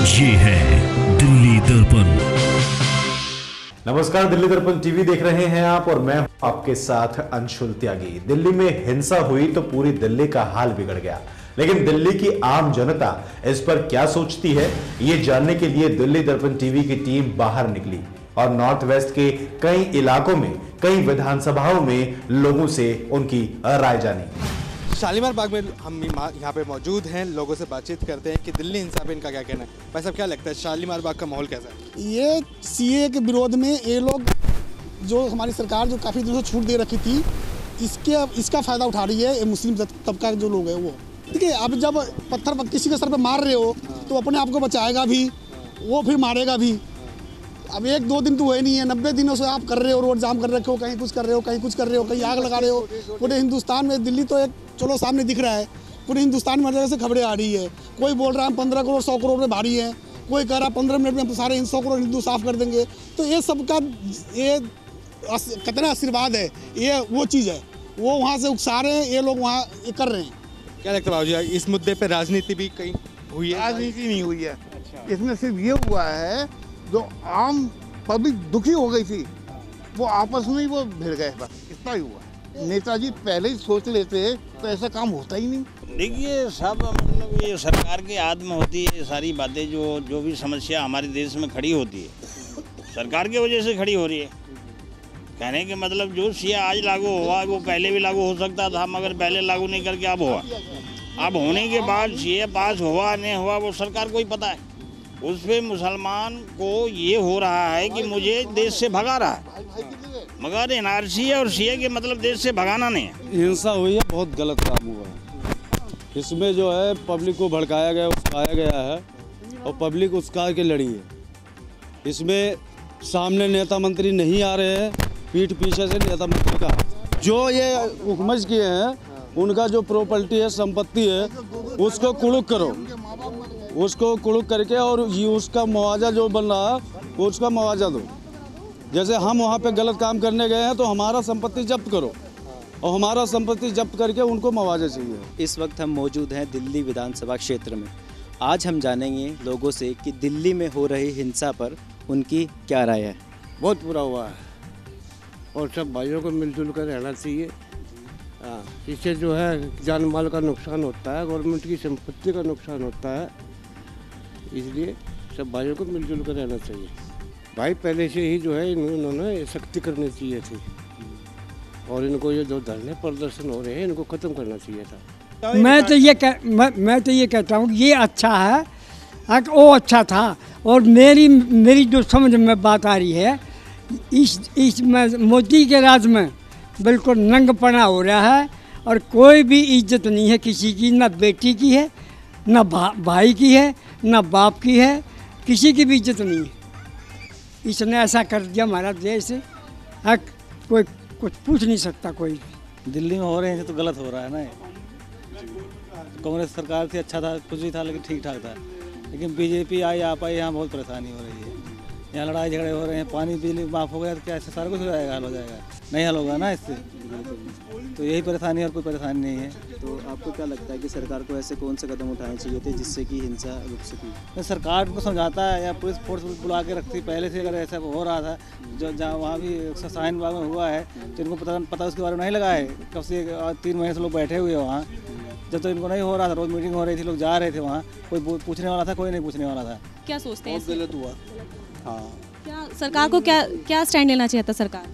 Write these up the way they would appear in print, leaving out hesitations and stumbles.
ये है दिल्ली दर्पण। नमस्कार, दिल्ली दर्पण टीवी देख रहे हैं आप और मैं आपके साथ अंशुल त्यागी। दिल्ली में हिंसा हुई तो पूरी दिल्ली का हाल बिगड़ गया, लेकिन दिल्ली की आम जनता इस पर क्या सोचती है, ये जानने के लिए दिल्ली दर्पण टीवी की टीम बाहर निकली और नॉर्थ वेस्ट के कई इलाकों में, कई विधानसभाओं में लोगों से उनकी राय जानी। शालीमार बाग में हम यहाँ पे मौजूद हैं, लोगों से बातचीत करते हैं कि दिल्ली हिंसा पे इनका क्या कहना है। भाई साहब, क्या लगता है शालीमार बाग का माहौल कैसा है? ये सीए के विरोध में ये लोग, जो हमारी सरकार जो काफ़ी दिनों से छूट दे रखी थी, इसका फ़ायदा उठा रही है। मुस्लिम तबका के जो लोग हैं वो, देखिए, अब जब पत्थर किसी के सर पे मार रहे हो तो अपने आप को बचाएगा भी, वो फिर मारेगा भी। अब एक दो दिन तो हुए नहीं है, 90 दिनों से आप कर रहे हो, रोड जाम कर रखे हो, कहीं कुछ कर रहे हो, कहीं कुछ कर रहे हो, कहीं आग लगा रहे हो। पूरे हिंदुस्तान में, दिल्ली तो एक चलो सामने दिख रहा है, पूरे हिंदुस्तान में हर जगह से खबरें आ रही है। कोई बोल रहा है हम 15 करोड़ 100 करोड़ में भारी है, कोई कह रहा है 15 मिनट में हम सारे 100 करोड़ हिंदू साफ कर देंगे। तो ये सबका ये कितना आशीर्वाद है, ये वो चीज़ है, वो वहाँ से उकसा रहे हैं, ये लोग वहाँ कर रहे हैं। क्या लगता है बाबूजी, इस मुद्दे पे राजनीति भी कहीं हुई है? राजनीति नहीं हुई है। इसमें सिर्फ ये हुआ है, जो आम पब्लिक दुखी हो गई थी, वो आपस में ही वो भिड़ गए, बस इतना ही हुआ। नेताजी पहले ही सोच लेते तो ऐसा काम होता ही नहीं। देखिए, सब मतलब ये सरकार के हाथ में होती है सारी बातें। जो भी समस्या हमारे देश में खड़ी होती है, सरकार की वजह से खड़ी हो रही है। कहने के मतलब जो सीए आज लागू हुआ वो पहले भी लागू हो सकता था, मगर पहले लागू नहीं करके अब हुआ। अब होने के बाद सीए पास हुआ नहीं हुआ वो सरकार को ही पता है। उस पर मुसलमान को ये हो रहा है कि मुझे देश से भगा रहा है, मगर एनआरसी और सीए के मतलब देश से भगाना नहीं है। हिंसा हुई है, बहुत गलत काम हुआ है। इसमें जो है पब्लिक को भड़काया गया, उकसाया गया है और पब्लिक उकसा के लड़ी है। इसमें सामने नेता मंत्री नहीं आ रहे हैं, पीठ पीछे से नेता मंत्री का जो ये हुकूमत किए हैं, उनका जो प्रॉपर्टी है, संपत्ति है, उसको कुड़ुक करो, उसको कुड़ुक करके और ये उसका मुआवजा जो बन रहा है उसका मुआवजा दो। जैसे हम वहाँ पे गलत काम करने गए हैं तो हमारा संपत्ति जब्त करो, और हमारा संपत्ति जब्त करके उनको मुआवजा चाहिए। इस वक्त हम मौजूद हैं दिल्ली विधानसभा क्षेत्र में। आज हम जानेंगे लोगों से कि दिल्ली में हो रही हिंसा पर उनकी क्या राय है। बहुत बुरा हुआ है और सब भाइयों को मिलजुल कर रहना चाहिए। इससे जो है जान माल का नुकसान होता है, गवर्नमेंट की संपत्ति का नुकसान होता है, इसलिए सब भाइयों को मिलजुल कर रहना चाहिए। भाई पहले से ही जो है इन्होंने सख्ती करनी चाहिए थी और इनको ये जो धरने प्रदर्शन हो रहे हैं इनको ख़त्म करना चाहिए था। मैं तो ये कहता हूँ ये अच्छा है, वो अच्छा था। और मेरी जो समझ में बात आ रही है, इस मोदी के राज में बिल्कुल नंगपना हो रहा है और कोई भी इज्जत नहीं है किसी की, ना बेटी की है, ना भाई की है, ना बाप की है, किसी की भी इज्जत नहीं है। इसने ऐसा कर दिया हमारा देश, कोई कुछ पूछ नहीं सकता कोई। दिल्ली में हो रहे हैं तो गलत हो रहा है ना। कांग्रेस सरकार थी, अच्छा था, कुछ भी था, लेकिन ठीक ठाक था। लेकिन बीजेपी आई आप आई, यहाँ बहुत परेशानी हो रही है। यहाँ लड़ाई झगड़े हो रहे हैं, पानी बिजली माफ़ हो गया तो क्या इससे सारा कुछ हो जाएगा? हल हो जाएगा? नहीं हल होगा ना इससे। तो यही परेशानी है और कोई परेशानी नहीं है। तो आपको क्या लगता है कि सरकार को ऐसे कौन से कदम उठाने चाहिए थे जिससे कि हिंसा रुक सके? सरकार को समझाता है या पुलिस फोर्स बुला के रखती पहले से। अगर ऐसा हो रहा था जो जहाँ वहाँ भी शाहीन बाग में हुआ है तो इनको पता उसके बारे में नहीं लगा है। कब से 3 महीने से लोग बैठे हुए हैं वहाँ, जब तो इनको नहीं हो रहा था। रोज़ मीटिंग हो रही थी, लोग जा रहे थे वहाँ, कोई पूछने वाला था, कोई नहीं पूछने वाला था। क्या सोचते हैं? बहुत गलत हुआ। हाँ, क्या सरकार को क्या स्टैंड लेना चाहिए था सरकार?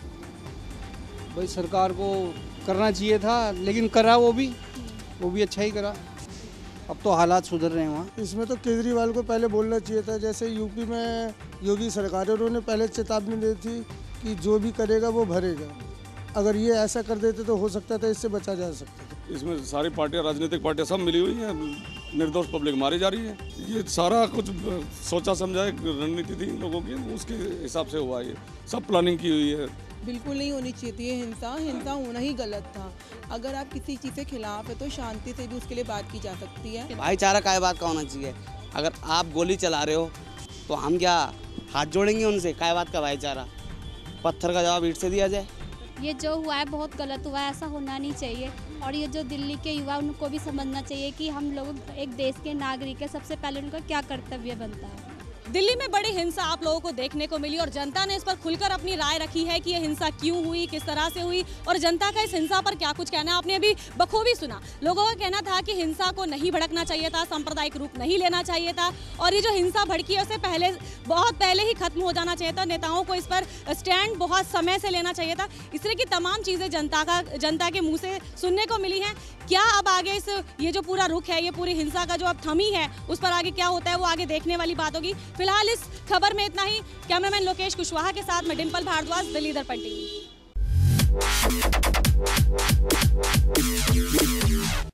भाई सरकार को करना चाहिए था, लेकिन करा वो भी अच्छा ही करा। अब तो हालात सुधर रहे हैं वहाँ। इसमें तो केजरीवाल को पहले बोलना चाहिए था। जैसे यूपी में योगी सरकार है, उन्होंने पहले चेतावनी दी थी कि जो भी करेगा वो भरेगा। अगर ये ऐसा कर देते तो हो सकता था इससे बचा जा सकता था। इसमें सारी पार्टियां, राजनीतिक पार्टियां सब मिली हुई हैं, निर्दोष पब्लिक मारी जा रही है। ये सारा कुछ सोचा समझा एक रणनीति थी लोगों की, उसके हिसाब से हुआ। ये सब प्लानिंग की हुई है। बिल्कुल नहीं होनी चाहिए थी हिंसा होना ही गलत था। अगर आप किसी चीज़ के खिलाफ है तो शांति से भी उसके लिए बात की जा सकती है। भाईचारा काय बात का होना चाहिए। अगर आप गोली चला रहे हो तो हम क्या हाथ जोड़ेंगे उनसे? काय बात का भाईचारा? पत्थर का जवाब ईंट से दिया जाए। ये जो हुआ है बहुत गलत हुआ है, ऐसा होना नहीं चाहिए। और ये जो दिल्ली के युवा उनको भी समझना चाहिए कि हम लोग एक देश के नागरिक है, सबसे पहले उनका क्या कर्तव्य बनता है। दिल्ली में बड़ी हिंसा आप लोगों को देखने को मिली और जनता ने इस पर खुलकर अपनी राय रखी है कि ये हिंसा क्यों हुई, किस तरह से हुई और जनता का इस हिंसा पर क्या कुछ कहना है। आपने अभी बखूबी सुना, लोगों का कहना था कि हिंसा को नहीं भड़कना चाहिए था, सांप्रदायिक रूप नहीं लेना चाहिए था और ये जो हिंसा भड़की है उसे बहुत पहले ही खत्म हो जाना चाहिए था। नेताओं को इस पर स्टैंड बहुत समय से लेना चाहिए था। इस तरह की तमाम चीज़ें जनता के मुँह से सुनने को मिली हैं। क्या अब आगे ये जो पूरा रुख है, ये पूरी हिंसा का जो अब थमी है, उस पर आगे क्या होता है वो आगे देखने वाली बात होगी। फिलहाल इस खबर में इतना ही। कैमरामैन लोकेश कुशवाहा के साथ मैं डिंपल भारद्वाज, दिल्ली दर्पण टीवी।